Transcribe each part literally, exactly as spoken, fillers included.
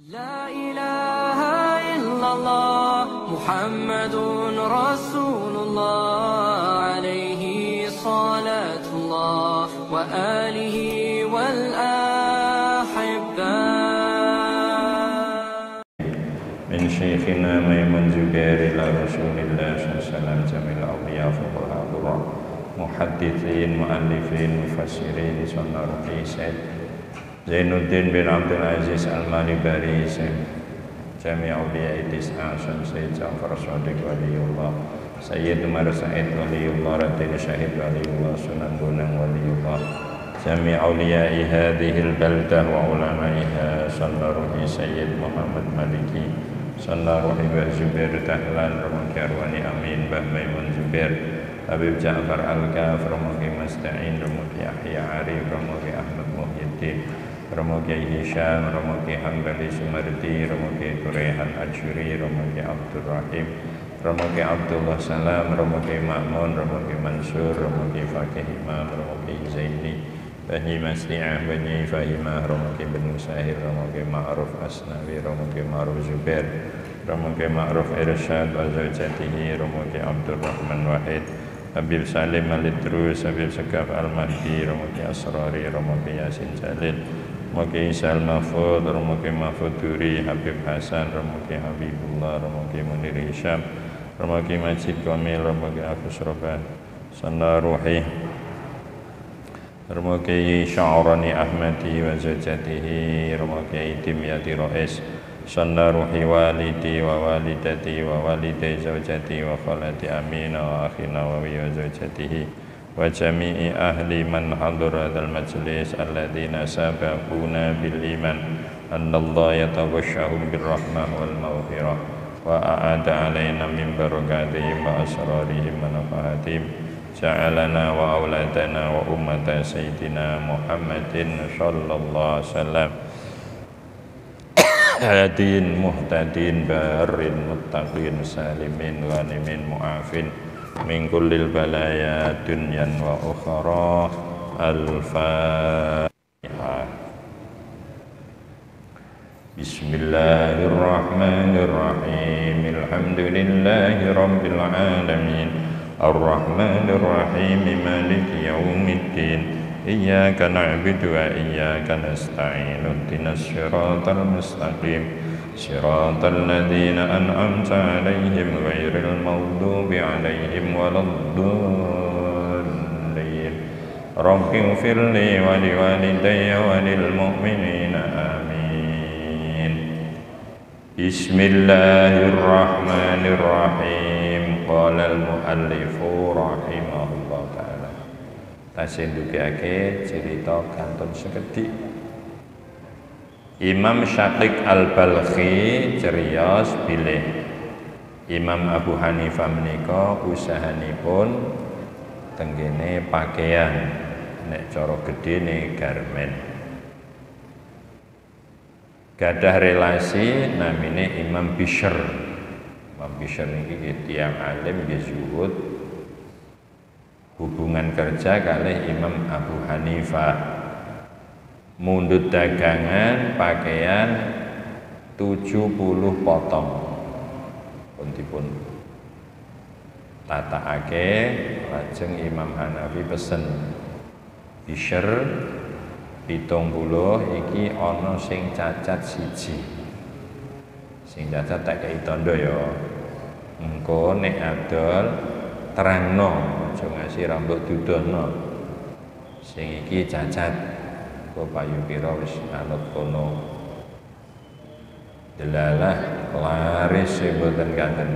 La ilaha illallah Muhammadun Rasulullah alaihi salatullah wa alihi wal ahibba min syekhina Maimun Zubair ila Rasulillah sallallahu alaihi wasallam jamil awliya fuqaha muhaddithin muallifin mufassirin sunnah Sayyid Zainuddin bin Abdul Aziz Al-Malibari Jami' Awliya Tis'a Sayyid Ja'far Shadiq Waliullah Sayyid Umar Sa'id Waliullah Radin Syahid Waliullah Sunan Bonang Waliullah Jami' Awliya'i hadhil baldah wa ulama'iha Sallallahu Sayyid Muhammad Maliki Sallallahu Mbah Zubair Tahlan Ramaki Arwani Amin Mbah Maimun Zubair Habib Ja'far Al-Kaf Ramaki Masta'in Ramaki Yahya Arif Ramaki Ahmad Muhyiddin Romo Kiai Hisham, Romo Kiai Hambali Sumardi, Romo Kiai Kurehan Ajuri, Romo Kiai Abdul Rahim, Romo Kiai Abdullah Salam, Romo Kiai Ma'mun, Romo Kiai Mansur, Romo Kiai Fakih Imam, Romo Kiai Zaini, Bani Masli'ah, Bani Fahimah, Romo Kiai Bin Musahir, Romo Kiai Ma'ruf Asnawi, Romo Kiai Ma'ruf Zubair, Romo Kiai Ma'ruf Irsyad, Al-Zawjatihi, Romo Kiai Abdul Rahman Wahid, Habib Salim Al-Idrus, Habib Segaf Al-Mahdi, Romo Kiai Asrari, Romo Kiai Yasin Jalil, Romoki Isal Mahfud, Romoki Mahfud Duri, Habib Hasan, Romoki Habibullah, Romoki Munir Hisham, Romoki Majid Kamil, Romoki Agus Roban, Sanda Ruhi, Romoki Sya'rani Ahmadi wa Zawjatihi, Romoki Dimyati Ro'is, Sanda Ruhi Walidi wa Walidati wa Walidai Zawjati wa Khalati Amina wa Akhina wa wa Zawjatihi wa jami'i ahli man hadur hadzal majlis alladzina sabaquna bil iman annallaha yataghashshahum bir rahmah wal maghfirah wa a'ada alaina min barakatihim wa asrarihim wa nafahatihim ja'alana wa auladana wa ummata sayyidina Muhammadin sallallahu alaihi wasallam hadin muhtadin barin muttaqin salimin ghanimin mu'afin min kullil balaya dunyan wa ukhra. Al-Fatihah. Bismillahirrahmanirrahim. Alhamdulillahi rabbil alamin. Ar-Rahmanir Rahim. Maliki yaumiddin. Iyyaka na'budu wa iyyaka nasta'in. Ihdinas siratal mustaqim. Shiratal ladzina an'amta 'alaihim ghairil maghdubi 'alaihim waladdallin. Rabbighfirli wa liwalidayya wa lil mu'minina amin. Bismillahirrahmanirrahim. Qala al-muallifu rahimahullah ta'ala. Tasih ndukake cerita kantun sekedhik. Imam Syaqiq Al-Balkhi ceriyos bilih Imam Abu Hanifah menika usahanipun tenggene pakaian, nek cara gedene garmen. Gadah relasi namine Imam Bishr. Imam Bishr niki tiyang alim nggih zuhud. Hubungan kerja kalih Imam Abu Hanifah. Mundut dagangan pakaian tujuh puluh potong pun dipun tatakake, lajeng Imam Hanafi pesen Bishr pitung puluh iki ana sing cacat siji, sing cacat tak kei tondo ya, engko nek adol terangno, aja ngasih rambut dudono sing iki cacat. Kok payu pira wis anut kono. Delalah laris mboten kanten.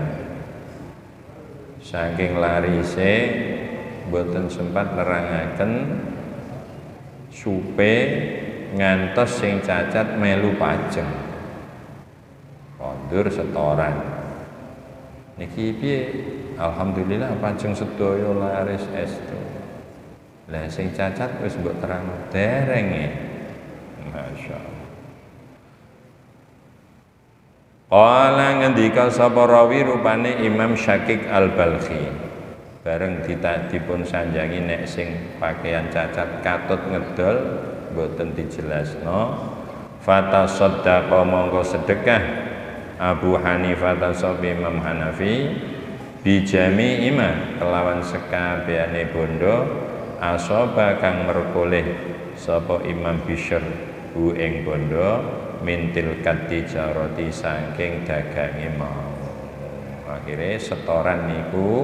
Saking larise mboten sempat nerangaken supe ngantos sing cacat melu pajeng. Kondur setoran. Niki piye? Alhamdulillah pajeng sedaya laris estu. Lah sing cacat wis mbok terang derenge. Masyaallah. Qala ngendika sapa rawi rupane Imam Syaqiq Al-Balkhi. Bareng dipun sanjangi nek sing pakaian cacat katut ngedol mboten dijelasno Fatasaddaqa mongko sedekah Abu Hanifah tasobi Imam Hanafi bijami ima kelawan sekabehane bondo asoba kang merkoleh sapa Imam Bishr hu ing bondo mintil katijarati saking dagange mau. Akhire setoran niku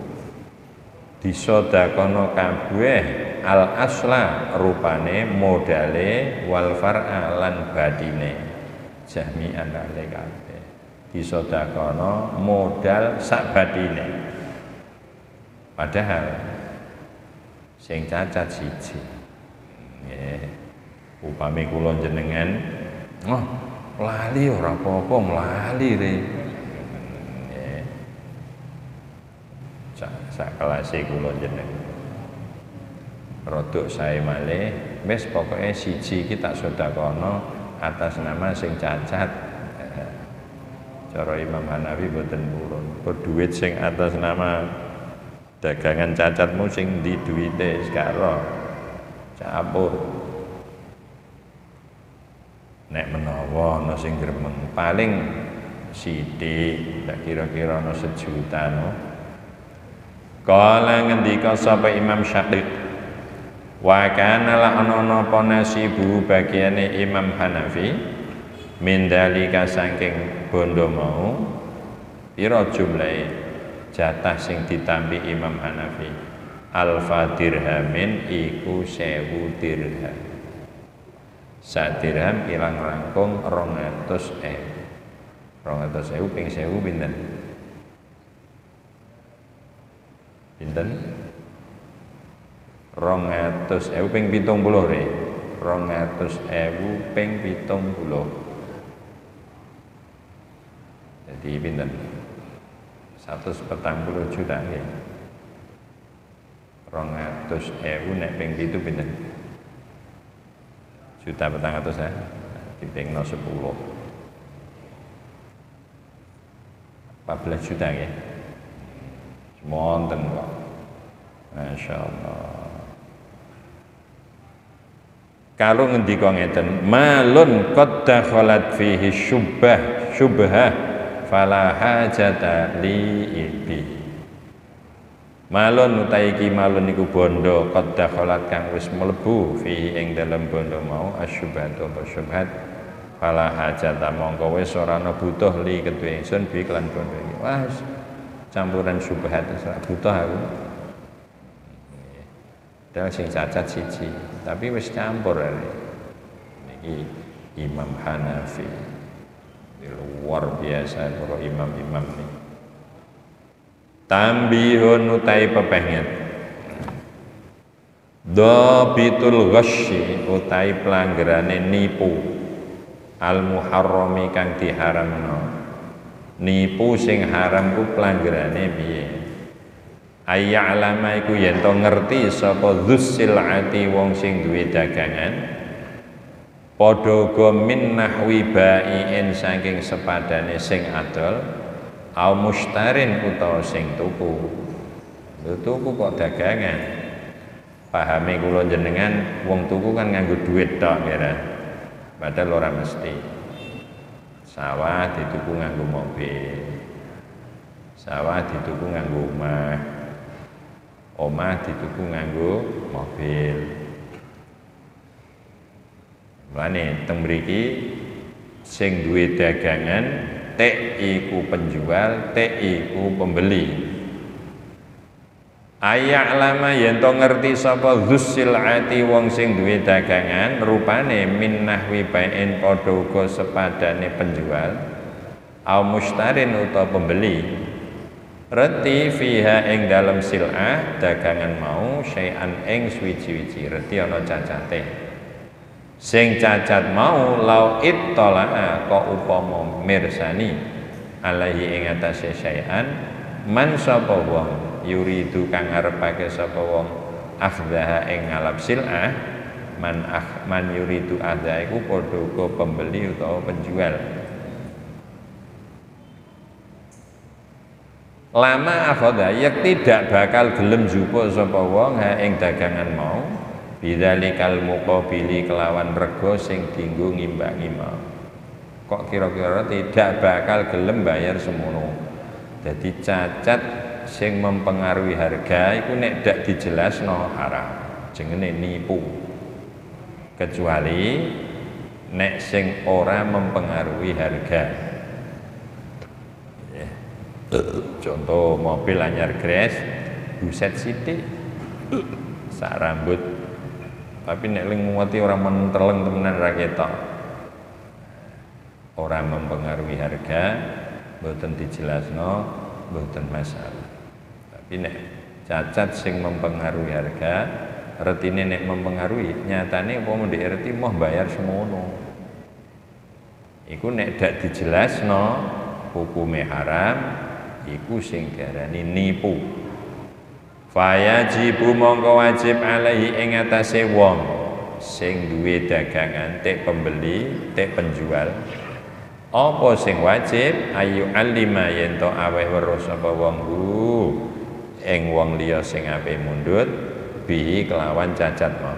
disodakono kabeh al asla rupane modale wal far'a lan badine jami'an ale kabeh disodakono modal sak badine padahal sing cacat siji nggih upami kula jenengan oh lali ora apa-apa mlali re nggih sak kelase kula jenengan rodok sae malih wis pokoke siji iki tak sedakono atas nama sing cacat. Cara Imam Hanafi boten purun. Kok duit sing atas nama dagangan cacatmu sing ndi duwite sekaro campur. Nek menawa ana sing gremeng paling sithik, tak kira-kira ana sejuta no. Kala ngendika sapa Imam Syafi'i wa kana la ana napa nasibu bagiane Imam Hanafi min dalika saking bondo mau pira jumlahe jatah sing ditampi Imam Hanafi alfa dirhamin iku sewu dirham sak dirham ilang rangkung rong atus ewu rong atus ewu ping sewu pinten pinten rong atus ewu ping pitung puluh re rong atus ewu ping pitung puluh jadi pinten seratus petang puluh juta nggih rong atus ewu nek ping pitu pinten juta petang atus ya dipingno sepuluh empat belas juta nggih wonten kok masyaallah. Kalau ngendika ngeten malun qad dakhalat fihi syubhah syubhah fala hajata li ibi malun utai iki malun niku bondo qad dakhalat kang wis mlebu fihi ing dalem bondo mau asyubhatu apa syubhat fala hajata mongko wis ora ana butuh li kedue ingsun bi kelan bondo iki wah campuran syubhat ora butuh aku dan sing cacat siji tapi wis campur niki Imam Hanafi luar biasa para imam-imam ini. Tambihun utai pepenget dhabitul ghasyi utai pelanggarane nipu al muharrami kang diharamno nipu sing haram ku pelanggarane piye ayya'lama iku yen to ngerti sapa dzussilati wong sing duwe dagangan padha go min nahwi bai'in saking sepadane sing adol au mustarin utawa sing tuku lho tuku kok dagangan pahami kula jenengan wong tuku kan nganggo duit tok kira padahal ora mesti sawah dituku nganggo mobil sawah dituku nganggo omah omah dituku nganggo mobil. Mane teng mriki sing duwe dagangan tek iku penjual, tek iku pembeli. Ayak lama yen to ngerti sapa dzussilati wong sing duwe dagangan rupane min nahwi bai'in padha uga sepadane penjual au mustarin utawa pembeli. Reti fiha ing dalem sil'ah dagangan mau syai'an ing suwi-wiji reti ana cacate sing cacat mau lau ittala'a ka upama mirsani alaihi ing atase syai'an man sapa wong yuridu kang ngarepake sapa wong akhdaha ing ngalap sil'ah man akh man yuridu adha iku padha uga pembeli utawa penjual. Lama akhoda yak tidak bakal gelem jupuk sapa wong ha ing dagangan mau Bidzalikal muqabili kelawan rego sing dienggo ngimbangi mau. Kok kira-kira tidak bakal gelem bayar semono. Jadi cacat sing mempengaruhi harga iku nek dak dijelasno haram. Jenenge nipu. Kecuali nek sing ora mempengaruhi harga. Yeah. Contoh mobil anyar gres, buset sithik. Sak rambut. Tapi nek ling muati orang menteleng temenan ra ketok. Ora mempengaruhi harga, mboten dijelasno, mboten masalah. Tapi nek cacat sing mempengaruhi harga, retine nek mempengaruhi, nyatane umpama ndek reti moh bayar semono. Iku nek dak dijelasno hukume haram, iku sing diarani nipu. Fayajibu mongko wajib alaihi ing atase wong sing duwe dagangan tek pembeli tek penjual apa sing wajib ayu alima yen to aweh weruh sapa wong ku ing wong liya sing ape mundhut bihi kelawan cacat mau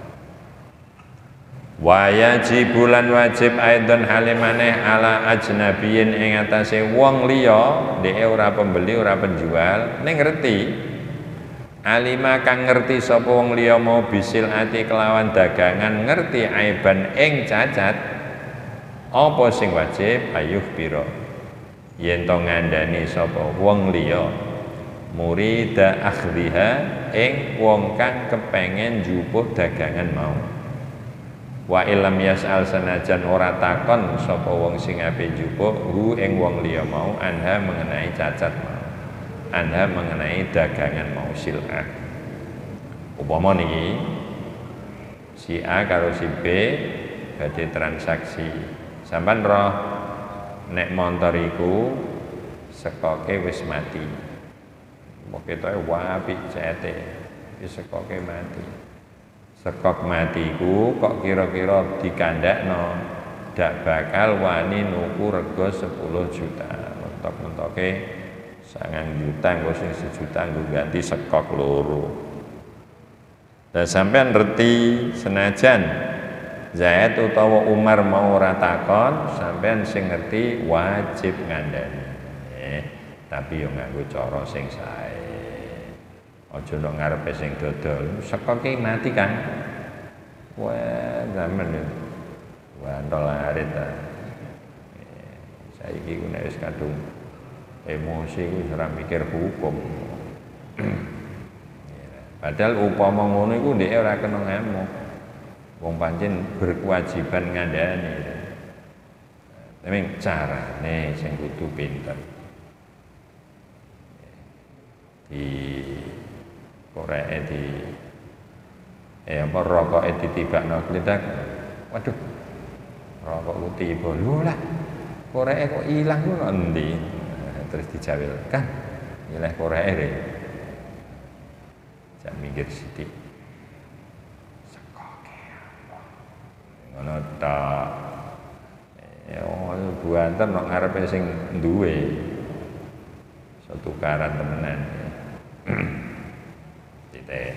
wayajibu lan wajib aidon halimane ala ajnabiyin ing atase wong liya dhek ora pembeli ora penjual ning ngerti alima kang ngerti sapa wong liya mau bisil ati kelawan dagangan ngerti aiban ing cacat apa sing wajib ayuh biro yen to ngandani sapa wong liya murida akhdhiha ing wong kang kepengen njupuk dagangan mau wa ilam yas'al sanajan ora takon sapa wong sing ape njupuk hu ing wong liya mau anha mengenai cacat mau Anda mengenai dagangan mau sil'ah. Upama niki si A karo si B badhe transaksi. Sampeyan roh nek montor iku sekoke wis mati. Mbok ketoke apik cete, wis sekoke mati. Sekok mati iku kok kira-kira dikandakno dak bakal wani nuku rego sepuluh juta. Mentok-mentoke sangang juta engko sing sejuta engko ganti sekok loro. Lah sampean ngerti senajan Zaid utawa Umar mau ora takon, sampean sing ngerti wajib ngandani. Eh, tapi yo nganggo cara sing sae. Aja nang ngarepe sing dodol, sekoke mati kan. Wah, zaman yo. Wah, ndolarit ta. Eh, saiki ku nek wis kadung emosi ku ora mikir hukum. Padahal upama ngono iku ndek ora kena ngamuk. Wong pancen berkewajiban ngandani. Tapi carane sing kudu pinter. Di koreke di eh apa rokoke ditibakno klitak. Waduh. Rokokku tiba lho lah. Koreke kok ilang ku endi? Terus dijawilkan nilai koreke jak minggir sithik sekoke ngono ta oh buanten nek ngarepe sing duwe iso tukaran temenan titik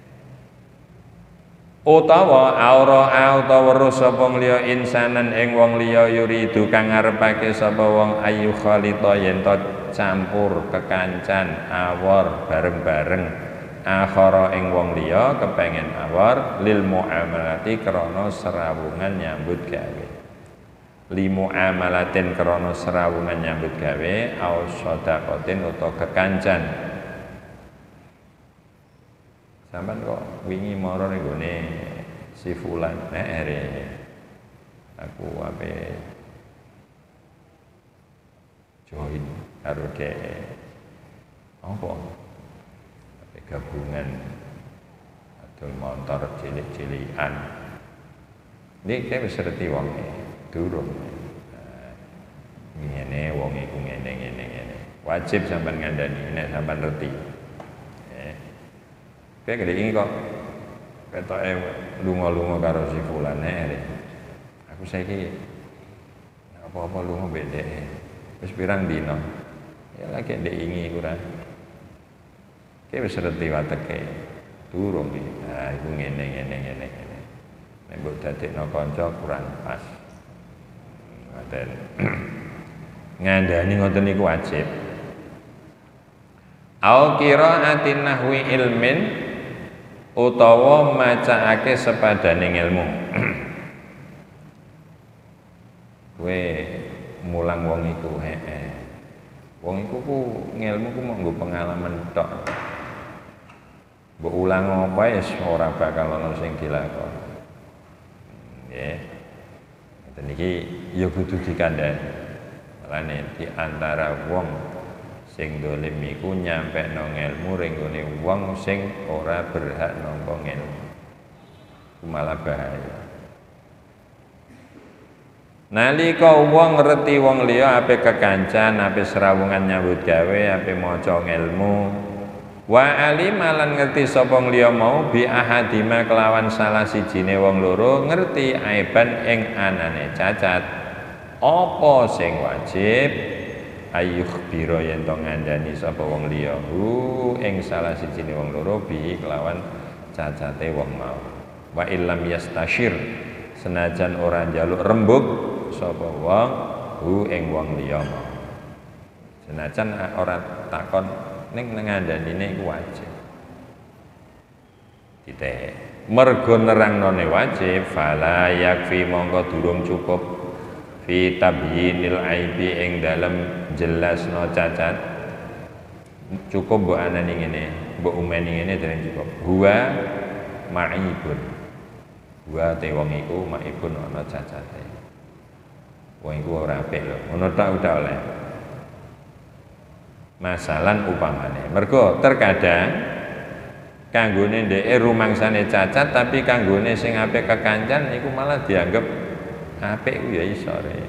utawa aura utawa weruh sapa liya insanan ing wong liya yuridu kang ngarepake sapa wong ayu khalita yen to campur kekancan awor bareng-bareng akhara ing wong liya kepengen awor lil muamalati krana serawungan nyambut gawe li muamalatin krana serawungan nyambut gawe au sedaqatin utawa kekancan. Sampeyan kok wingi mara ning gone si fulan nek ere aku ape join karo dhek apa ape gabungan adol motor cilik-cilikan niki wis ngerti wonge durung ngene wong iku ngene ngene ngene wajib sampean ngandani nek sampean ngerti. Kayak gede ini kok ketoke lunga-lunga karo si fulan nek aku saiki apa-apa lunga beda wis pirang dina ya lagi ndek ingi kurang kayak wis ngerti wateke durung iki. Nah, iku ngene ngene ngene ngene. Nek mbok dadekno kanca kurang pas. Ngoten. Ngandani ngoten niku wajib. Au qiraatin nahwi ilmin utawa macaake sepadaning ilmu. Kowe mulang wong iku heeh. Wong iku ku ngilmu ku mung nggo pengalaman tok. Mbok ulang apa wis ora bakal ana sing dilakoni. Nggih. Ngeten iki ya kudu dikandhani. Mulane di antara wong sing dolim iku nyampekno ilmu ring gone wong sing ora berhak nampa ilmu. Malah bahaya. Nalika wong ngerti wong liya ape kekancan, ape serawungan nyambut gawe, ape maca ilmu, wa alimalan ngerti sapa liya mau bi ahadima kelawan salah sijine wong loro ngerti aiban ing anane cacat. Apa sing wajib ayuh biro yen to ngandani sapa wong liya hu ing salah sijine wong loro bi kelawan cacate wong mau. Wa illam yastashir senajan ora njaluk rembug sapa wong hu ing wong liya mau. Senajan ora takon ning ngandhanine iku wajib. Titik. Mergo nerangnone wajib fala yakfi mongko durung cukup fi tabyinil aibi ing dalem jelasno cacat. Cukup mbok anani ngene, mbok umeni ngene dereng cukup. Huwa ma'ibun. Huwa te wong iku ma'ibun ana cacate. Wong iku ora apik lho. Ngono tok udah oleh. Masalan upamane. Mergo terkadang kanggone ndeke rumangsane cacat tapi kanggone sing apik kekancan iku malah dianggap apik ku ya iso rek.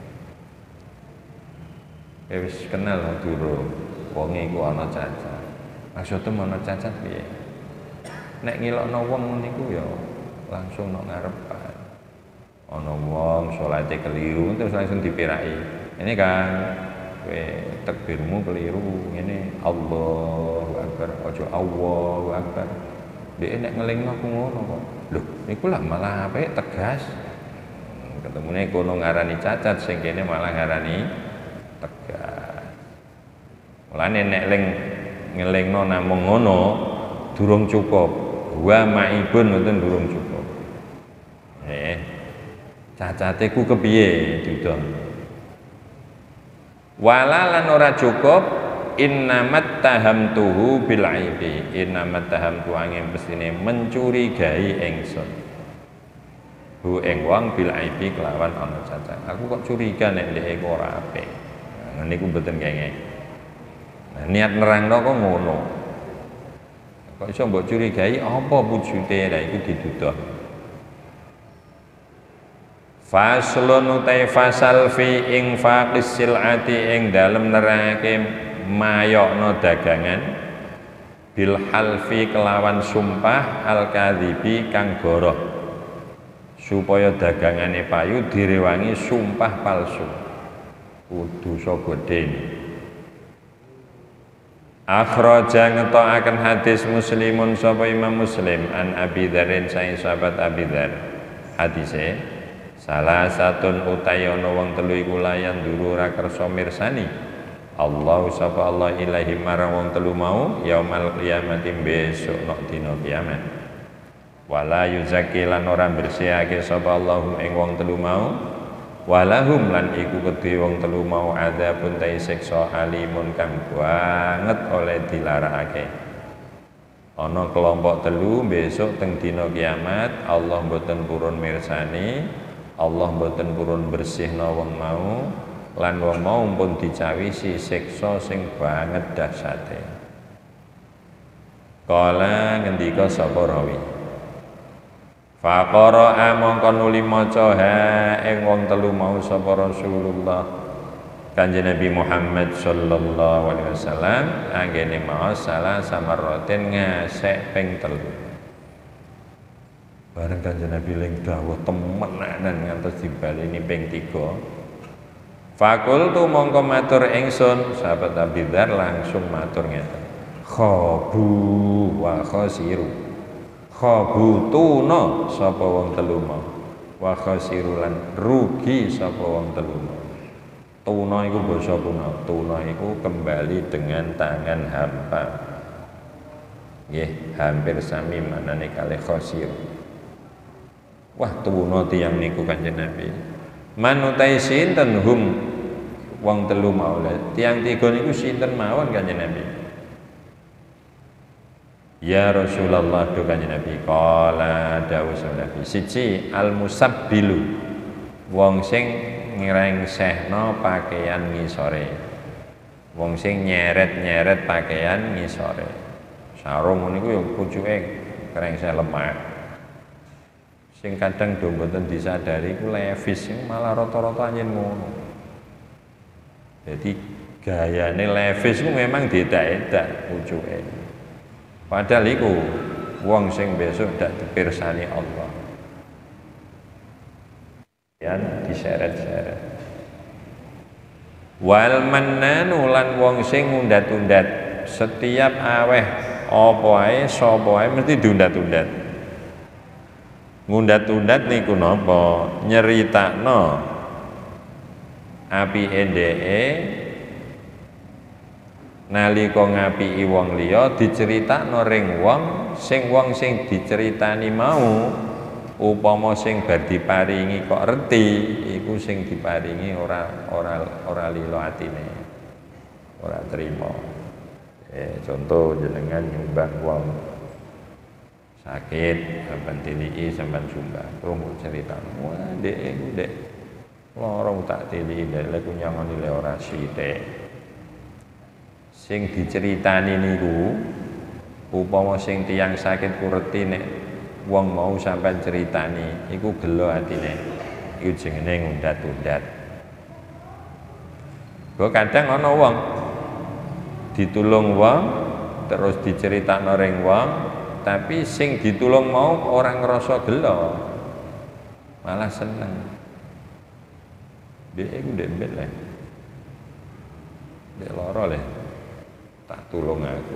Wis kenal durung wong iku ana cacat. Maksudem ana cacat piye? Nek ngilokno wong niku ya langsung nang ngarepan. Ana wong salate keliru terus langsung dipiraki. Ini kan kowe takbirmu keliru ngene Allahu Akbar aja Allahu Akbar. Dhek nek ngelingno ku ngono kok. Lho, niku lah malah apik tegas. Ketemune kono ngarani cacat sing kene malah ngarani tegas. Mulane nek ling ngelingno namung ngono durung cukup. Wa maibun ngoten durung cukup. Eh. Cacate ku kepiye didon. Walalan ora cukup innamat tahamtuhu bil aibi. Innamat tahamtu angin mestine mencurigai ingsun. Hu ing wong bil aibi kelawan ana cacat. Aku kok curiga nek dhek ora apik. Nah niku mboten kenging. Nah, niat nerangno kok ngono. Kok iso mbok curigai apa wujude lha iku diduduh. Faslun utai fasal fi ing faqis silati ing dalem nerake mayokno dagangan bil halfi kelawan sumpah al kadhibi kang goroh supaya dagangane payu direwangi sumpah palsu kudu sapa dene. Akhraja ngetokaken hadis Muslimun sapa Imam Muslim an Abi Dzar saing sahabat Abi Dzar. Hadise salah satun utayana wong telu iku layan duru ora kersa mirsani Allah sapa Allah ilahi marang wong telu mau yaumal qiyamati besok nok dina kiamat wala yuzaki lan ora bersihake sapa Allahum ing wong telu mau walahum lan iku kedhe wong telu mau adzabun ta siksa alimun kang banget oleh dilarakake. Ana kelompok telu besok teng dina kiamat Allah mboten purun mirsani, Allah mboten purun bersihna wong mau lan wong mau pun dicawisi siksa sing banget dahsate. Kala ngendika sapa rawi faqara mongko nuli maca ha ing wong telu mau sapa Rasulullah Kanjeng Nabi Muhammad sallallahu alaihi wasallam anggene maos salah samaraten ngasek ping telu. Bareng Kanjeng Nabi ling dawuh temenanan ngantos dibaleni ping tiga. Fakultu mongko matur ingsun, sahabat Abi Dzar langsung matur ngeten. Khabu wa khasiru. khabutuna sapa wong telu mau wa khasirulan rugi sapa wong telu mau. Tuna iku basa kuna, tuna iku kembali dengan tangan hampa. Nggih, hampir sami manane kalih khasir. Wah, tuna tiyang niku Kanjeng Nabi. Manutai sinten hum wong telu mau. Tiyang tiga niku sinten mawon Kanjeng Nabi? Ya Rasulullah do Kanjeng Nabi, qala dawuh Nabi, siji al musabbilu wong sing ngrengsehno pakaian ngisore. Wong sing nyeret-nyeret pakaian ngisore. Sarung niku ya pucuke krengseh lemak. Sing kadang do mboten disadari ku levis malah rata-rata anjen ngono. Jadi gayane levis ku memang diedak-edak pucuke. Padahal iku wong sing besok dak dipirsani Allah. Yang diseret-seret. Wal mannanu lan wong sing ngundat-undat, setiap aweh apa ae sapa ae mesti diundat-undat. Ngundat-undat niku napa? Nyeritakno apike ndeke nalika ngapiki wong liya diceritakno ring wong sing wong sing diceritani mau upama sing bar diparingi kok reti iku sing diparingi ora ora ora lilo atine, ora trima. Eh, contoh jenengan nyumbang wong sakit sampean tiliki sampean sumbang krungu cerita wah ndek iku ndek lara tak tiliki ndek lek nyangoni le ora sithik sing diceritani niku upama sing tiyang sakit ku reti nek wong mau sampean ceritani iku gelo atine iku jenenge ngundat-undat. Kok kadang ana wong ditulung wong terus diceritakno ring wong tapi sing ditulung mau orang ngerasa gelo malah seneng. Dia iku ndek mbet le. Ndek lara le. Tak tulung aku.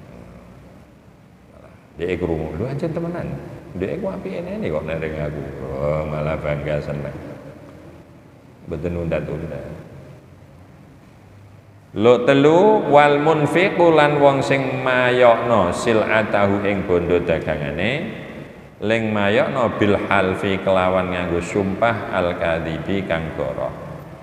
Malah dia krungu, lho ancen temenan. Ndek iku apike nene kok ning aku. Oh, malah bangga seneng. Mboten undat-undat. Lo telu wal munfiqu lan wong sing mayokno silatahu ing bondo dagangane ling mayokno bil halfi kelawan nganggo sumpah al kadzibi kang goro.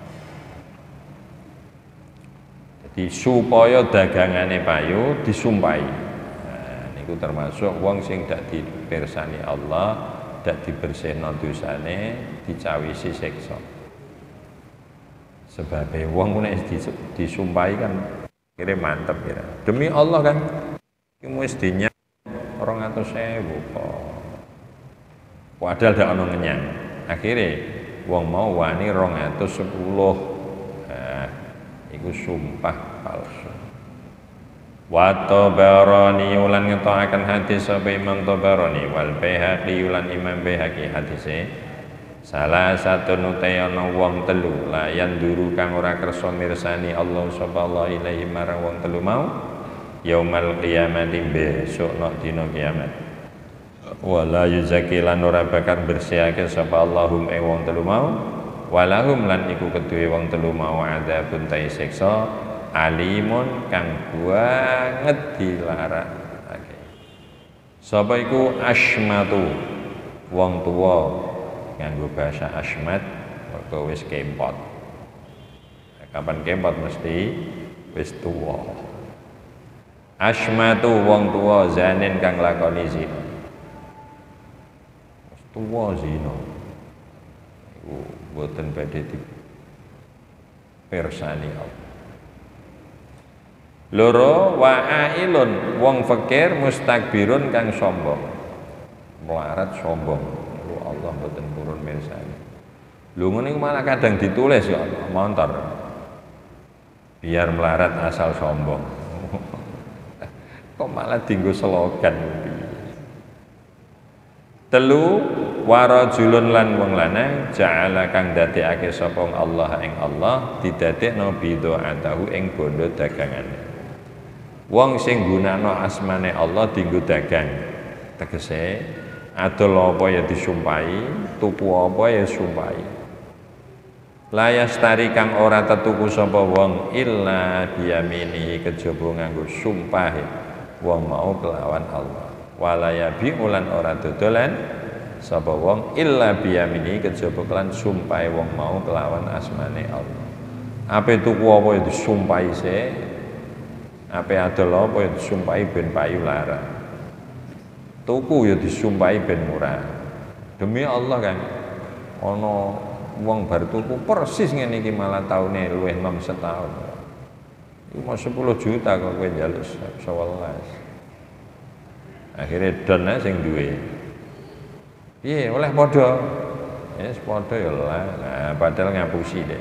Jadi supaya dagangane payu disumpahi. Nah, niku termasuk wong sing dak dipirsani Allah, dak dibersihno dosane, dicawisi siksa. Sebabnya wong nek disumpahi kan kira mantep kira. Demi Allah kan iki wis dinyang rong atus ewu kok. Padahal dak ono ngenyang. Akhire wong mau wani rong atus sepuluh. Nah, iku sumpah palsu. Wa Tabarani ulan ngetoaken hadis sapa Imam Tabarani wal Baihaqi ulan Imam Baihaqi hadise salah satu nutayana wong telu layan duru kang ora kersa mirsani Allah subhanahu ilaihi marang wong telu mau yaumal qiyamati besok nok dina kiamat wala yuzaki lan ora bakal bersihake sapa Allahum ing wong telu mau walahum lan iku keduwe wong telu mau adzabun ta siksa alimun kang banget dilarakake. Sapa iku asmatu wong tuwa nganggo bahasa asmat mergo wis kempot. Kapan kempot mesti wis tuwa. Asmatu wong tuwa zanin kang lakoni zina. Wis tuwa zina. Iku boten badhe dipirsani Allah. Loro wa'ailun wong fakir mustakbirun kang sombong. Melarat sombong. Allah mboten purun mirsani. Lho ngene malah kadang ditulis ya montor. Biar melarat asal sombong. Kok malah dienggo slogan piye? Telu warajulun lan wong lanang ja'ala kang dadekake sapa Allah ing Allah didadekno bidoatahu ing bondo dagangane. Wong sing gunakno asmane Allah dienggo dagang. Tegese adol apa ya disumpahi, tuku apa ya sumpahi. La yastari kang ora tetuku sapa wong illa biyamini kejaba nganggo sumpahe wong mau kelawan Allah. Wala yabi ulan ora dodolan sapa wong illa biyamini kejaba kelan sumpahe wong mau kelawan asmane Allah. Ape tuku apa ya disumpahi se, ape adol apa ya disumpahi ben payu larang. Tuku ya disumpahi ben murah. Demi Allah kan ana wong bar tuku persis ngene iki malah taune luwih enom setahun. Iku mau sepuluh juta kok kowe njaluk sewelas. Akhire don ae sing duwe. Piye oleh padha? Ya wis padha ya lah. Nah, padahal ngapusi deh.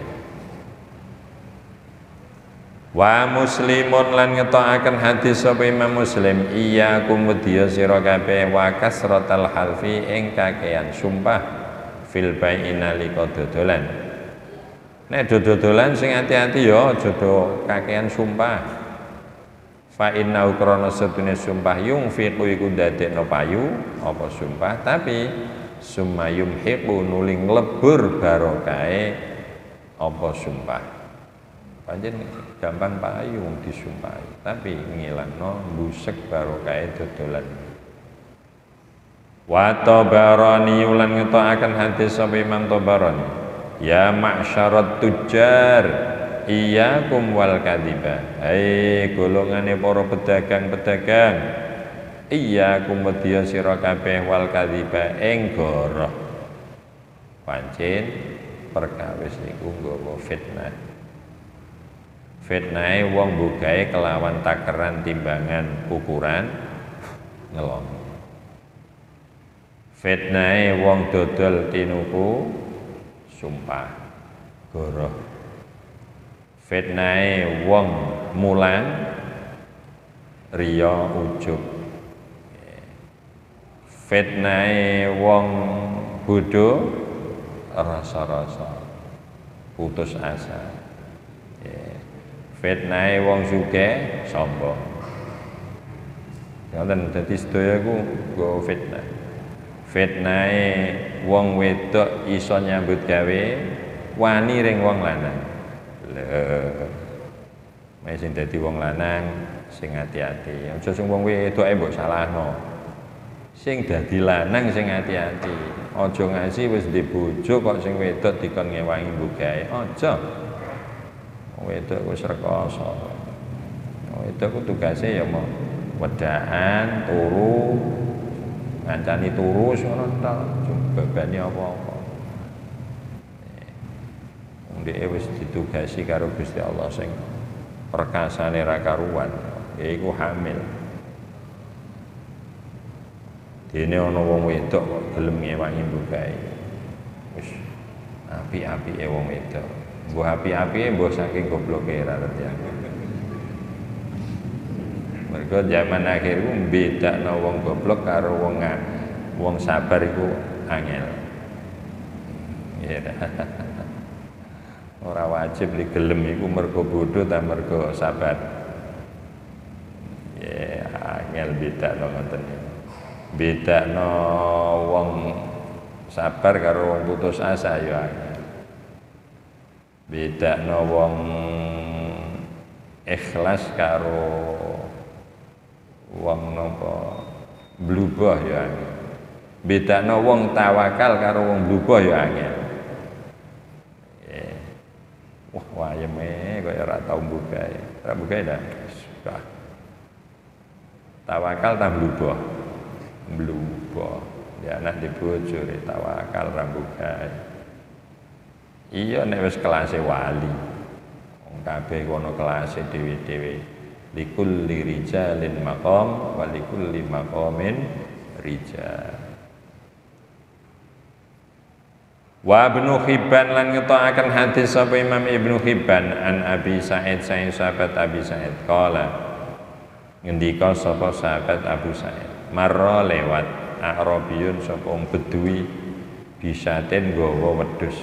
Wa muslimun lan ngetokaken hadis sapa Imam Muslim iya kumudya sira kabeh wa kasratal halfi ing kakean sumpah fil bai'ina nalika dodolan. Nek dodolan sing ati-ati ya aja do kakean sumpah. Fa inna ukrana satune sumpah yungfiqu iku ndadekno payu apa sumpah tapi summa yumhiqu nuling lebur barokahe apa sumpah. Pancen gampang payu disumpahi, tapi ngilangno busek barokahe dodolan. Wa Tabarani ulan ngetokaken hadis sapa Imam Tabarani. Ya ma'syarat tujar iyyakum wal kadhiba. Hai golongane para pedagang-pedagang. Iyyakum wedya sira kabeh wal kadhiba ing goroh. Pancen perkawis niku nggawa fitnah. Fitnahe wong bukae kelawan takeran timbangan ukuran ngelong. Fitnahe wong dodol tinuku sumpah goroh. Fitnahe wong mulang riya ujub. Fitnahe wong bodho rasa-rasa putus asa. Fitnahe wong sugih sombong. Ngoten dadi sedaya ku nggo fitnah. Fitnahe wong wedok iso nyambut gawe wani ring wong lanang. Lho. Mek sing dadi wong lanang sing ati-ati. Aja sing wong wedoke mbok salahno. Sing dadi lanang sing ati-ati. Aja ngasi wis ndek bojo kok sing wedok dikon ngewangi mbugae. Aja. Wong wedok wis rekoso. Wong wedok ku tugase ya mau wedaan, turu, ngancani turu ngono ta, bebani apa-apa. Wong dhek wis ditugasi karo Gusti Allah sing perkasane ra karuan, yaiku hamil. Dene ana wong wedok kok gelem ngewangi mbukae. Wis apik-apike wong wedok. Mbok api-api mbok saking gobloke ra ngerti aku. Mergo zaman akhir ku bedakno wong goblok karo wong wong sabar iku angel. Ya. Ora wajib li gelem iku mergo bodho ta mergo sabar. Ya, angel bedakno ngoten. Bedakno wong sabar karo wong putus asa ya angel. Bedakno wong ikhlas karo wong napa blubah ya angel. Bedakno wong tawakal karo wong blubah ya angel. Eh. Wah, wayeme kaya ora tau mbukae. Ora mbukae dah. Sudah. Tawakal ta blubah. Blubah. Ya anak di bojo tawakal ra mbukae. Iya nek wis kelase wali. Wong kabeh kono kelase dhewe-dhewe. Likulli rijalin maqam wa likulli maqamin rijal. Wa Ibnu Hibban lan ngetokaken hadis sapa Imam Ibnu Hibban an Abi Sa'id saing sahabat Abi Sa'id qala ngendika sapa sahabat Abu Sa'id marra lewat Arabiyun sapa wong Bedui bisaten nggawa wedhus.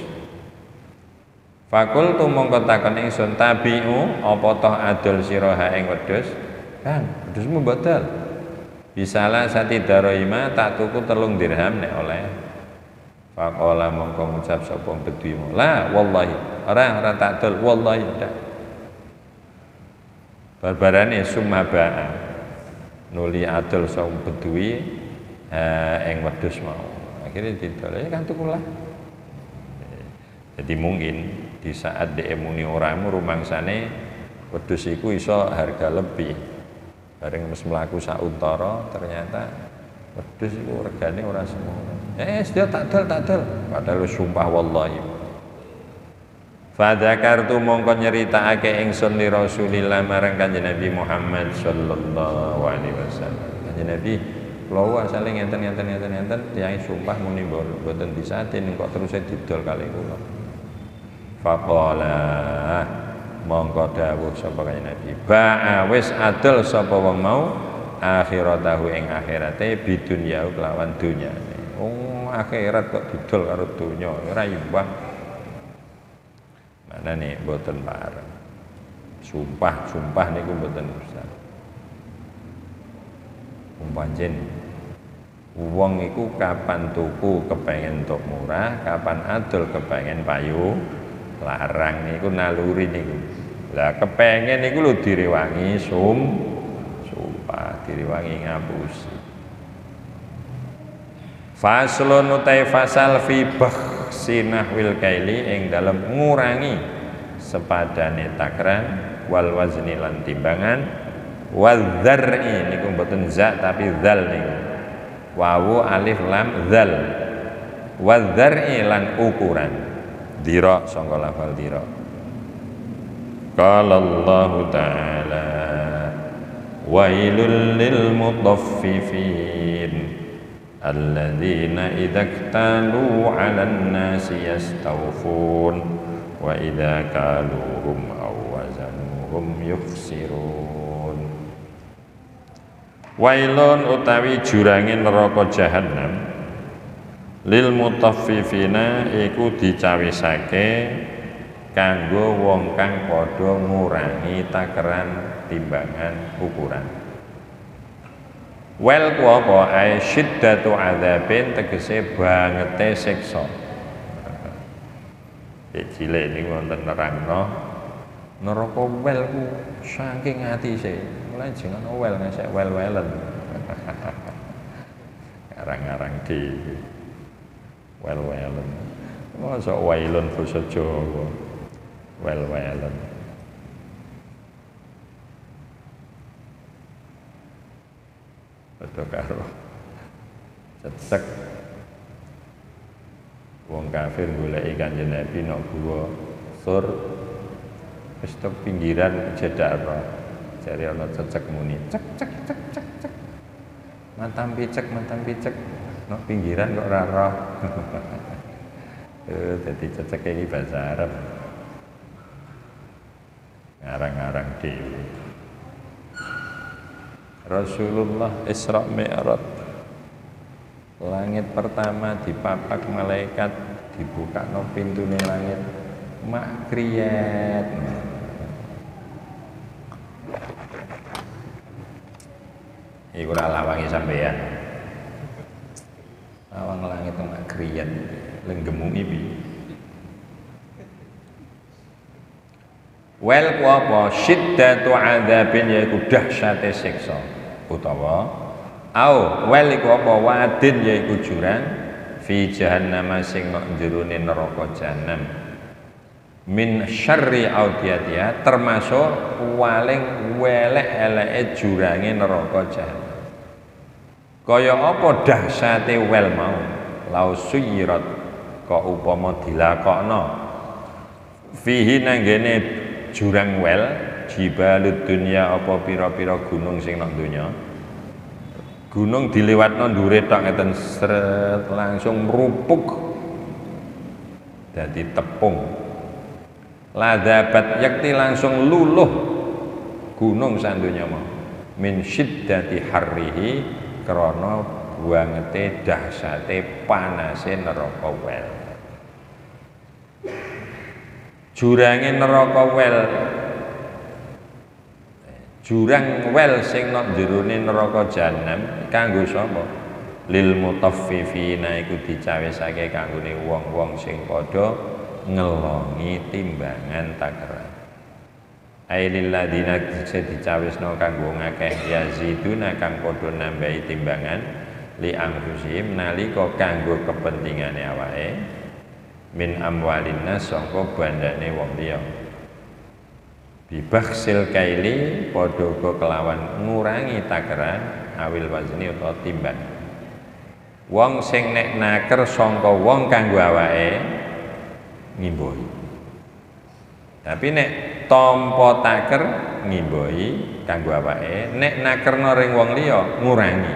Fakul tu mongko takon ingsun tabi'u apa toh adol sira ha ing wedhus? Kan, wedhusmu batal. Bisalah sati daroima tak tuku telung dirham nek oleh. Faqala mongko ngucap sapa bedui la wallahi ora ora tak dol wallahi ndak. Barbarane sumaba'a nuli adol sapa bedui eh, ing wedhus mau. Akhirnya didol ya kan tukulah. Jadi mungkin di saat dhek muni oramu rumangsane wedhus iku iso harga lebih. Bareng wis mlaku sak untara ternyata wedhus iku regane ora semono. Eh, dia tak dol tak dol. Padahal sumpah wallahi. Fa dzakartu mongko nyeritakake ingsun li Rasulillah marang Kanjeng Nabi Muhammad sallallahu alaihi wasallam. Kanjeng Nabi kula asale ngenten-ngenten ngenten-ngenten tiyang sumpah muni mboten disatin kok terus didol kali kula. Faqala mongko dawuh sapa Kanjeng Nabi, ba'a wis adol sapa wong mau akhiratahu ing akhirate bidunya kelawan dunyane. Oh, akhirat kok didol karo donya, ora imbang. Mana nih mboten bareng. Sumpah, sumpah niku mboten usah. Umpancen wong iku kapan tuku kepengen tok murah, kapan adol kepengen payu larang niku naluri niku. Lah kepengen niku lho direwangi sum sumpah, direwangi ngapusi. Faslun utai fasal fi bakhsi nahwil kaili ing dalem ngurangi sepadane takran wal wazni lan timbangan wal dzar'i niku mboten za tapi dzal niku wawu alif lam dzal wal dzar'i lan ukuran dira sangka lafal dira. Qala Allah taala wailul lil mutaffifin alladzina idza iktalu 'alan nasi yastawfun wa idza kaluhum aw wazanuhum yukhsirun. Wailun utawi jurange neraka jahanam lil mutaffifina iku dicawisake kanggo wong kang padha ngurangi takaran timbangan ukuran. Wel ku apa ai syiddatu adzabin tegese bangete siksa. Iki cilik niku wonten nerangno neraka wel ku saking atise. Mulai jenenge wel ngesek wel-welen. Arang-arang dhewe. Wel-welen. Mosok wailun basa Jawa. Wel-welen. Padha karo cecek wong kafir goleki Kanjeng Nabi nek guwa sur wis tok pinggiran jedak ro jare ana cecek muni cek cek cek cek cek mantam picek mantam picek nek pinggiran kok ora ro. Eh dadi cecek iki bahasa Arab ngarang-ngarang dhewe. Rasulullah Isra Mi'raj langit pertama dipapak malaikat dibuka no pintune langit makriyat iku ora lawangi sampeyan lawang langit makriyat lenggemu iki wel ku apa syiddatu adzabin yaiku dahsyate siksa utawa au wel iku apa wadin yaiku jurang fi jahannam sing nek jerone neraka jahanam min syarri audiyatiha termasuk paling welek-eleke jurange neraka jahanam. Kaya apa dahsyate wel mau lau suyirat kok upama dilakokno fihi nanggene jurang wel jibalud dunya apa pira-pira gunung sing nang donya. Gunung dilewatno ndure tok ngeten sret langsung merupuk dadi tepung. Ladzabat yakti langsung luluh gunung sak donya mau. Min syiddati harrihi krana buangete dahsyate panase neraka wel. Jurange neraka wel jurang wel sing nang jerone neraka jahanam kanggo sapa lil mutaffifina iku dicawisake kanggone wong-wong sing padha ngelongi timbangan takeran ailil ladina dicawisno kanggo ngakeh yaziduna kang padha nambahi timbangan li anfusihim nalika kanggo kepentingane awake min amwalin nas sangka bandane wong liya bibaksil kaili padha kelawan ngurangi takeran awil wazni utawa timbang wong sing nek naker sangka wong kanggo awake ngimbohi tapi nek tampa taker ngimbohi kanggo awake nek nakerna ring wong liya ngurangi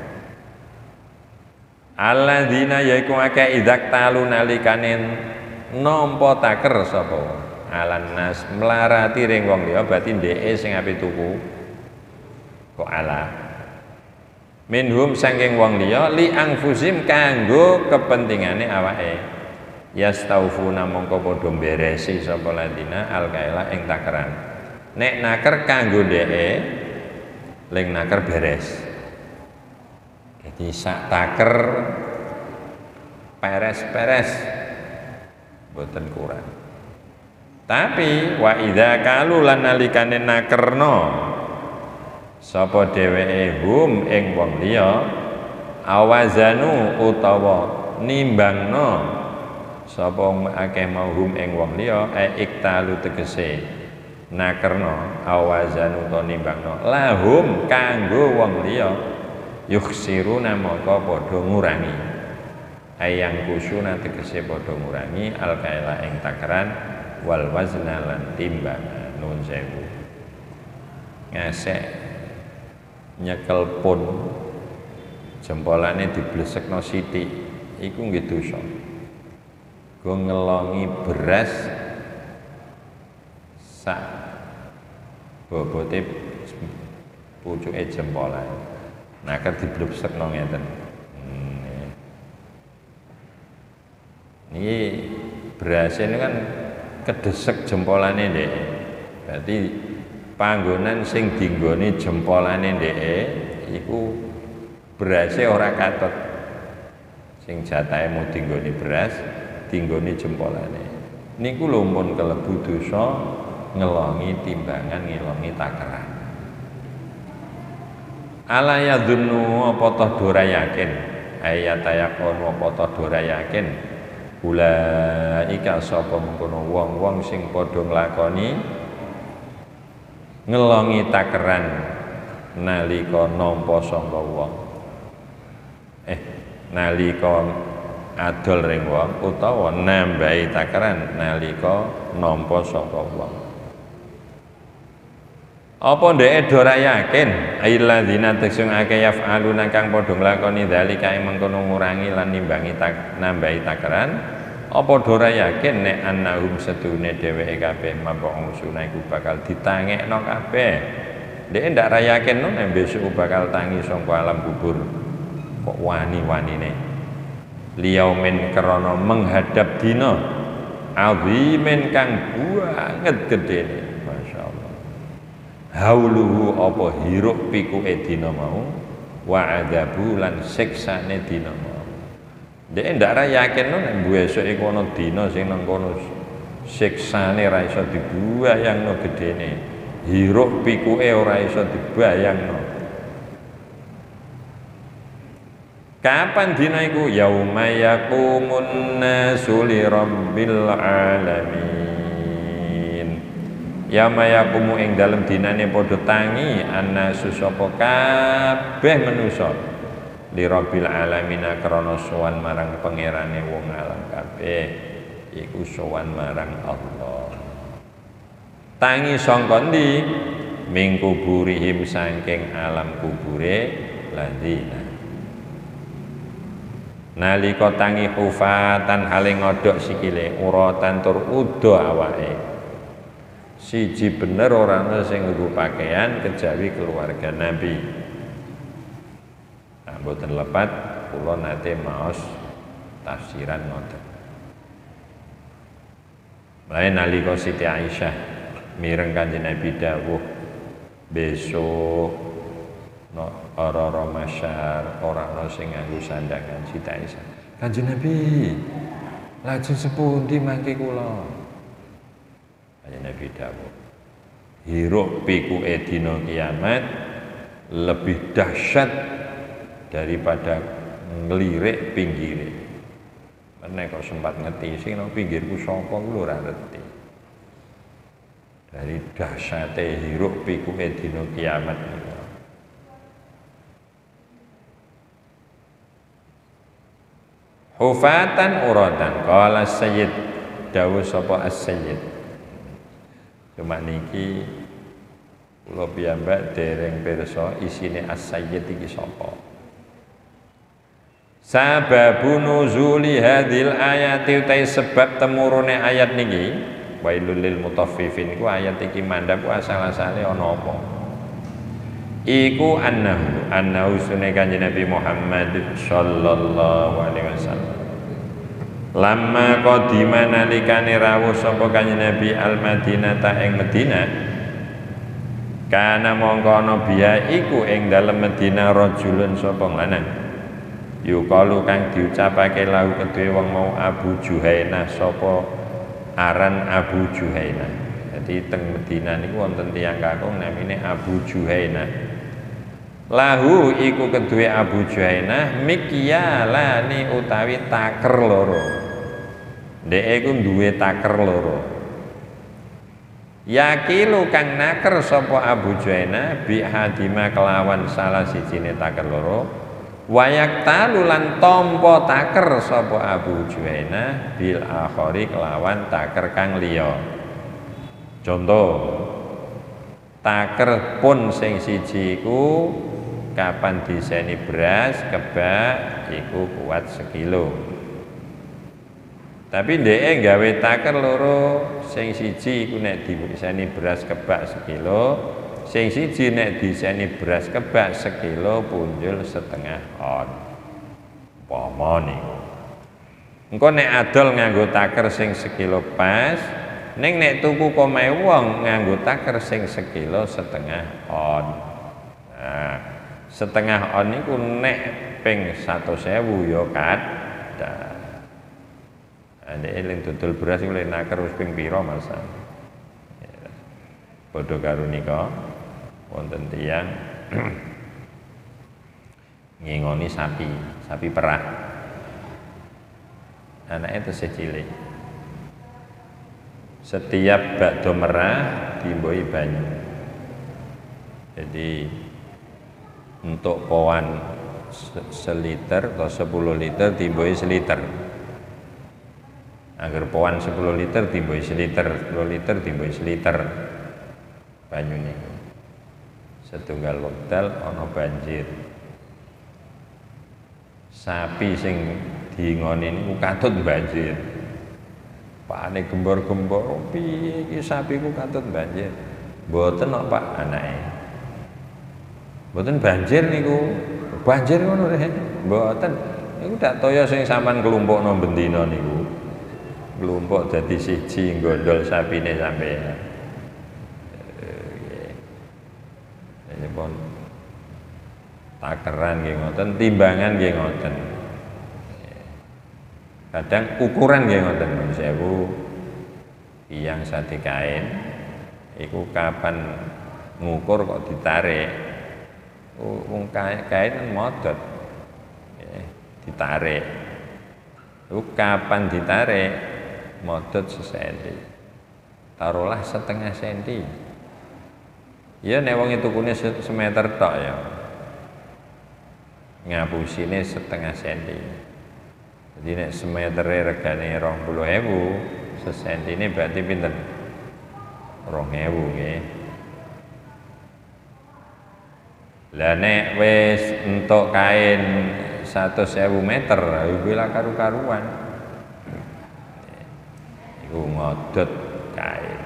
alladzina yaiku akeh idak talu nalikane nampa taker sapa alan nas melarati ring wong liya berarti ndeke sing ape tuku kok ala minhum saking wong liya li angfusim kanggo kepentingane awake yastaufuna mongko padha beresi sapa ladina alkaila ing takeran nek naker kanggo ndeke ling naker beres jadi sak taker peres-peres boten kurang tapi wa idza kalu lan nalikane nakerno sapa dheweke hum ing wong liya awazanu utawa nimbangno sapa akeh mau hum ing wong liya e iktalu tegese nakerno awazanu utawa nimbangno lahum kanggo wong liya yukhsiruna maka padha ngurangi ayang kusuna tegese padha ngurangi alkaila ing takeran wal wazna lan timbangan nun sewu ngesek nyekel pun jempolane diblesekno sithik iku nggih dosa go ngelongi beras sak bobote pucuke jempolan nah kan diblebsekno ngeten hmm. Niki beras ini kan kedesek jempolane ndek. Berarti panggonan sing dinggoni jempolane ndek iku berase ora katut. Sing jatahe mau dinggoni beras, dinggoni jempolane. Niku lho mun kelebu dosa ngelongi timbangan, ngelongi takeran. Ala yadunnu apa toh dora yakin, ayat ayakon apa toh dora yakin. Ulaika sapa mengkono wong-wong sing padha nglakoni ngelongi takeran nalika nampa sangka wong eh nalika adol ring wong utawa nambahi takeran nalika nampa sangka wong apa ndeke ora yakin ailladzina teksung akeh yaf'aluna kang padha nglakoni dzalika ing mengkono ngurangi lan nimbangi tak nambahi takeran apa ora yakin nek annahum sedune dheweke kabeh mab'usuna iku bakal ditangekno kabeh ndeke ndak ra yakin no nek besok bakal tangi sangka alam kubur kok wani-wanine liyaumin krana menghadap dina azimin kang banget gedene masyaallah hauluhu apa hiruk pikuke dina mau wa adzabu lan siksane dina mau dhek ndak ra yakin no nek besok iku ana dina sing nang kono siksane ra iso dibayangno gedene hiruk pikuke ora iso dibayangno kapan dina iku yauma yaqumun nasu li rabbil alamin yauma yaqumu ing dalem dinane padha tangi annasu sapa kabeh manusa li rabbil alamin krana sowan marang pangerane wong alam kabeh iku sowan marang Allah tangi sangka ndi ming kuburihim saking alam kubure ladina nalika tangi hufatan hale ngodhok sikile uratan tur udo awake siji bener ora ana sing nggo pakaian kejawi keluarga Nabi nah, mboten lepat kula nate maos tafsiran ngoten lain nalika Siti Aisyah mireng Kanjeng Nabi dawuh besok no ora-ora masyar, ora ana sing nganggo sandangan Siti Aisyah. Kanjeng Nabi, lajeng sepundi mangke kula? Kanjeng Nabi dawuh, hiruk pikuke dina kiamat lebih dahsyat daripada ngelirik pinggire. Nek kok sempat ngerti sing nang pinggirku sapa kuwi ora ngerti. Dari dahsyate hiruk pikuke dina kiamat. Hufatan uratan qala sayyid dawuh sapa as-sayyid. Cuma niki kula piyambak dereng pirsa isine as-sayyid iki sapa. Sababu nuzuli hadhil ayati utai sebab temurune ayat niki wailul lil mutaffifin iku ayat iki mandhap asal-asale ana apa? Iku annahu annahu sunne kanjeng Nabi Muhammad sallallahu alaihi wasallam lamma qadima nalikane rawuh sapa kanjeng Nabi al Madinata ing Madinah kana mongko ana biya iku ing dalem Madinah rajulun sapa lanang yukalu kang diucapake lahu kedue wong mau Abu Juhainah sapa aran Abu Juhainah. Jadi teng Madinah niku wonten tiyang kakung namine Abu Juhainah. Lahu iku kedue Abu Juhainah mikyalani utawi taker loro. Dhek iku duwe taker loro. Yakilu kang naker sapa Abu Juhainah bi hadima kelawan salah sijine taker loro. Wayak talulan tompo taker sapa Abu Juhainah bil akhari kelawan taker kang liya. Contoh taker pun sing siji iku kapan diseni beras kebak iku kuat sekilo. Tapi ndeke gawe taker loro, sing siji iku nek diseni beras kebak sekilo, sing siji nek diseni beras kebak sekilo punjul setengah on. Umpama niku. Engko nek adol nganggo taker sing sekilo pas, ning nek tuku komahe wong nganggo taker sing sekilo setengah on. Nah, setengah on niku nek ping seratus ribu ya kathah. Nek eling dodol beras iku lek naker wis ping pira masa. Padha karo nika wonten tiyang ngingoni sapi, sapi perah. Anaknya tesih cilik. Setiap bakdo merah dimboi banyu. Jadi untuk powan seliter atau sepuluh liter dimboi seliter. Agar powan sepuluh liter dimboi seliter, sepuluh liter dimboi seliter banyu niku. Setunggal wekdal ana banjir. Sapi sing diingoni niku katut banjir. Pakane gembor-gembor, piye iki sapiku katut banjir. Mboten kok Pak anake. Mboten banjir niku. Banjir ngono rek. Mboten. Niku dak toya sing sampean kelumpukno bendina niku. Kelompok dadi siji nggondol sapine sampeyan. Ini pun takeran nggih ngoten, timbangan nggih ngoten. Kadang ukuran nggih ngoten sewu tiyang sate kain iku kapan ngukur kok ditarik. Wong kain modot. Ditarik. Iku kapan ditarik modot sesenti. Taruhlah setengah senti. Ya nek wong tukune semeter tok ya. Ngapusine setengah senti. Jadi nek semetere regane rong puluh ewu, sesentine berarti pinten? rong ewu nggih. Lah nek wis entuk kain seratus ewu meter, iku lah karu-karuan. Iku ngodot kain.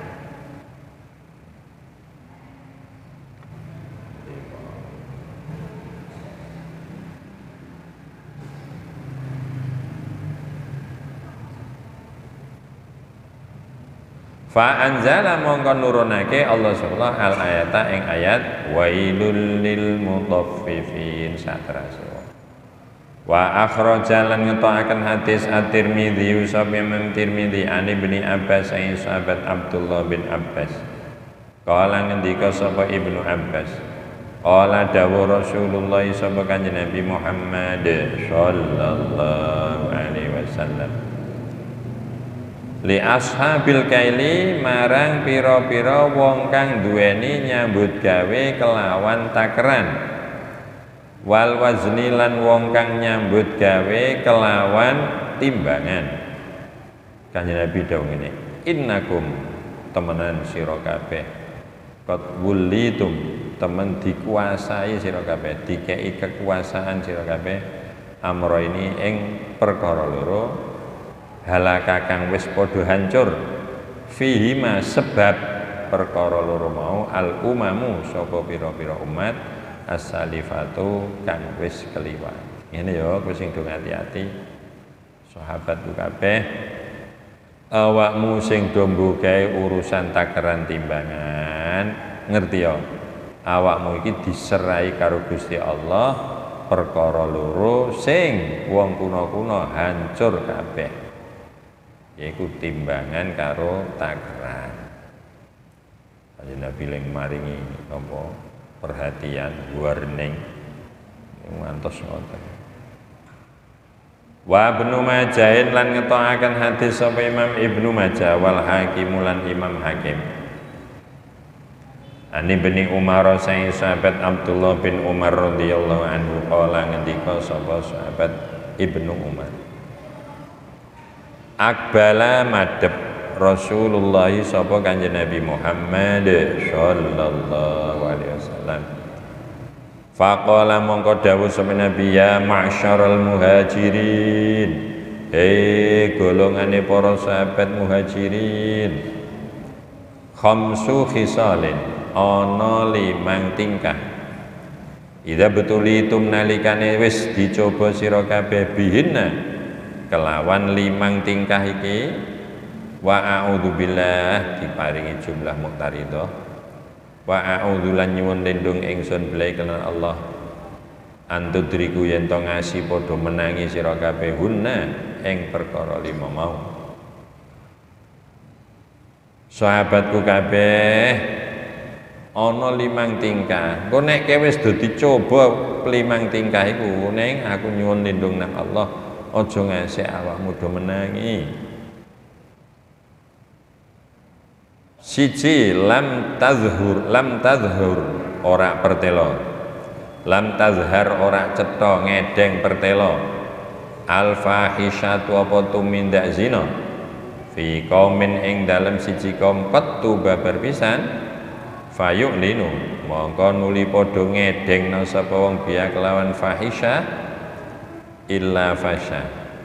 Fa anzala mongko nurunake Allah subhanahu al ayata ing ayat wailul lil mutaffifin satrase. Wa akhraja lan ngetokaken hadis at-Tirmidzi sapa Imam Tirmidzi an Ibnu Abbas saing sahabat Abdullah bin Abbas. Kala ngendika sapa Ibnu Abbas. Kala dawuh Rasulullah sapa Kanjeng Nabi Muhammad sallallahu alaihi wasallam. Li ashabil kaili marang pira-pira wong kang duweni nyambut gawe kelawan takeran. Wal wazni lan wong kang nyambut gawe kelawan timbangan. Kanjeng Nabi dawuh ngene, innakum temenan sira kabeh qad wulitum temen dikuasai sira kabeh, dikei kekuasaan sira kabeh amro ini ing perkara loro halaka kang wis padha hancur fihima sebab perkara loro mau al umamu sapa pira-pira umat as-salifatu kang wis keliwat. Ngene ya, kowe sing do ngati-ati sahabatku kabeh, awakmu sing do mbukae urusan takaran timbangan, ngerti ya, awakmu iki diserai karo Gusti Allah perkara loro sing wong kuna-kuna hancur kabeh, yaiku timbangan karo takaran. Kanjeng Nabi ling maringi apa perhatian, warning ngantos ngoten. Wa Ibnu Majah lan ngetokaken hadis sapa Imam Ibnu Majah wal Hakim lan Imam Hakim. Ani bin Umar saing sahabat Abdullah bin Umar radhiyallahu anhu kala ngendika sapa sahabat Ibnu Umar. Akbala madhep Rasulullah sapa Kanjeng Nabi Muhammad sallallahu alaihi wasallam. Faqala mongko dawuh sapa Nabi ya ma'syaral muhajirin. Eh golongane para sahabat muhajirin. Khamsu khisalin ana limang tingkah. Idza betulitum nalikane wis dicoba sira kabeh bihinna kelawan limang tingkah iki wa a'udzubillah diparingi jumlah muqtaridah wa a'udzu lan nyuwun lindung ingsun billahi kelan Allah antudriku yen to ngasi padha menangi sira kabeh hunna ing perkara lima mau. Sahabatku kabeh ana limang tingkah, engko nek kowe wis do dicoba limang tingkah iku ning aku nyuwun lindung nang Allah aja ngasih awakmu do menangi. Siji lam tazhur lam tazhur ora pertelo, lam tazhar ora cetha ngedeng pertelo al fahishatu apa tumindak zina fi qaumin ing dalem siji kaum qattu babar pisan fayu'linu mongko nuli padha ngedengna sapa wong biya kelawan fahisha illa fasha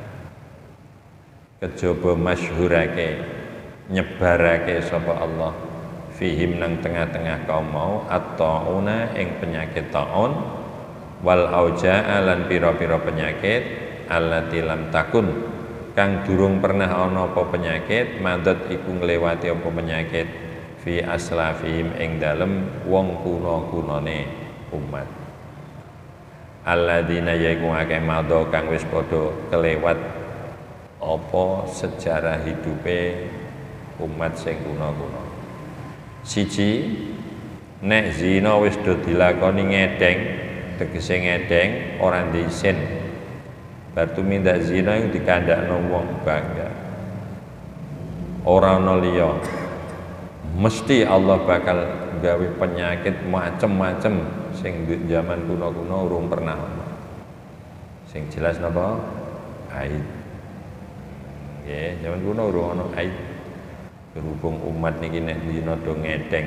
kejaba masyhurake nyebarake sapa Allah fihim nang tengah-tengah kaum mau at-tauna ing penyakit taun wal auja'a lan pira-pira penyakit allati lam takun kang durung pernah ana apa penyakit madad iku nglewati apa penyakit fi aslafihim ing dalem wong kuna-kunane umat alladzina yaiku akeh madha kang wis padha kelewat apa sejarah hidupe umat sing kuna-kuna. Siji nek zina wis do dilakoni ngedeng, tegese ngedeng ora ndisen. Bar tumindak zina iku dikandakno wong bangga. Ora ana liya. Mesti Allah bakal gawe penyakit macem-macem sing zaman kuna-kuna urung pernah ana. Sing jelas napa? Haid. Nggih, zaman kuna urung ana haid. Berhubung umat niki nek dina do ngedeng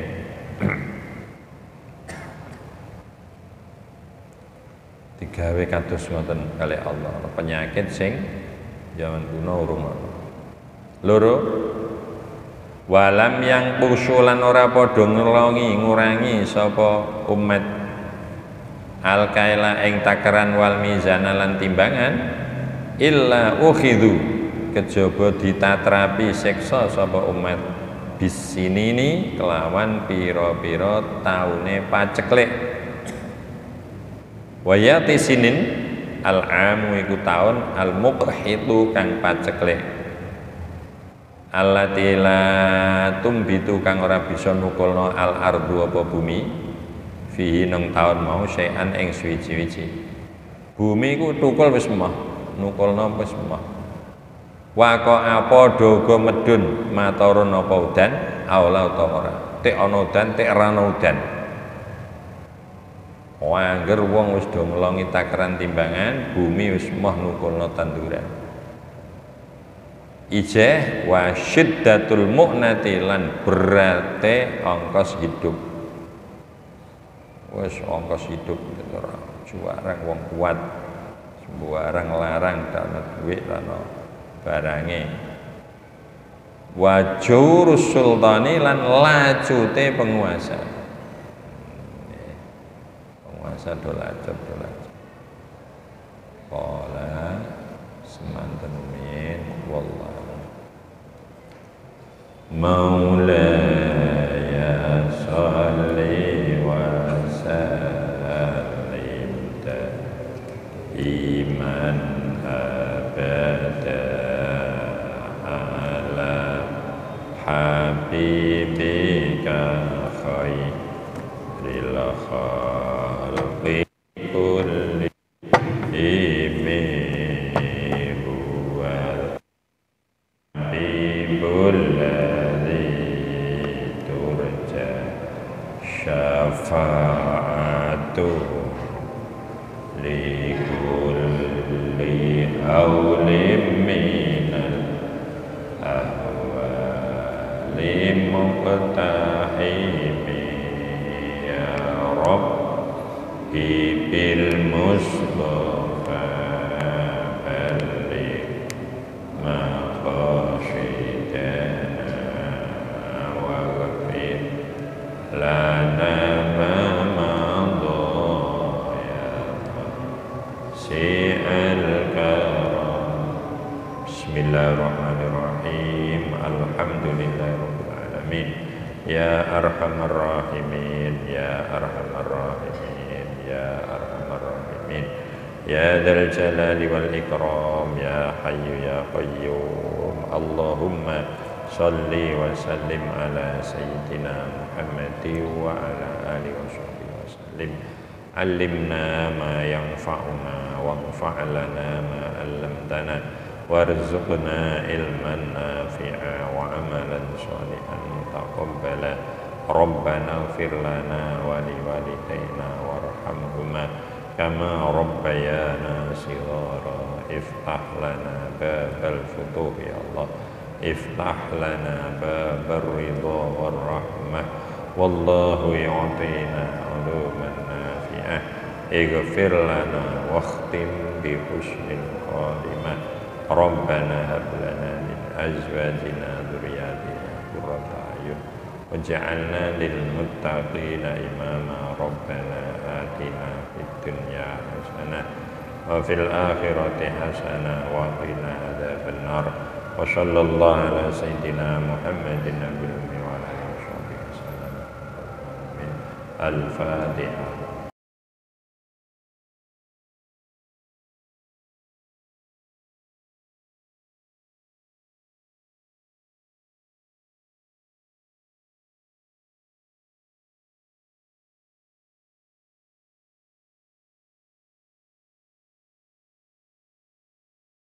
digawe kados ngoten kalih Allah penyakit sing zaman kuno urung ana. Loro walam yang pusulan ora padha ngelongi ngurangi sapa umat al kaila ing takaran wal mizana lan timbangan illa ukhidhu kejaba ditatrapi siksa sapa umat bisinini kelawan pira-pira taune paceklik. Wayati sinin al-amu iku taun al-muqhitu kang paceklik. Allati la tumbitu kang ora bisa nukulno al-ardu apa bumi fihi nang taun mau syai'an ing suwi-wiji. Bumi iku tukul wis emoh, nukulno wis emoh. Waqa'a padha uga medun maturun apa udan aula utawa ora. Tek ana udan, tek ora ana udan. Angger wong wis do ngelongi takaran timbangan, bumi wis emoh nukulno tanduran. Ijeh wa syiddatul mu'nati lan berate ongkos hidup. Wis ongkos hidup ora juwarang wong kuat. Sembarang larang dana duit ana barange. Wa jurus sultani lan lacute penguasa. Penguasa do lacur do lacur. Qala semanten min wallahu Maulaya salli wa sallim iman abada ala habibika khairil khalqi kulli huwal habibul syafa'atu li kulli hawlim minal ahwali muqtahimi ya Rabbi bil Mustafa balligh maqasidana wa ghfir lana ma madha ya si'al karam. Bismillahirrahmanirrahim. Alhamdulillahirabbil alamin. Ya arhamar rahimin, ya arhamar rahimin, ya arhamar rahimin. Ya dzal jalali wal ikram, ya hayyu ya qayyum. Allahumma salli wa sallim ala sayyidina Muhammadi wa ala alihi wa sahbihi wa sallim. Allimna ma yanfa'una wanfa'lana ma 'allamtana warzuqna ilman nafi'a wa amalan shalihan mutaqabbala. Rabbana ighfir lana wa liwalidayna warhamhuma kama rabbayana shighara. Iftah lana babal futuh ya Allah. Iftah lana babar ridha war rahmah. Wallahu yu'tina uluman nafi'ah. Ighfir lana wakhtim bi husnil khatimah. Rabbana hab lana min azwajina dzurriyyatina qurrata a'yun waj'alna lil muttaqina imama. Rabbana atina fid dunya hasanah wa fil akhirati hasanah wa qina adzabannar. Wa sallallahu ala sayyidina Muhammadin nabiyil ummi wa ala alihi wasallam. Al-Fatihah.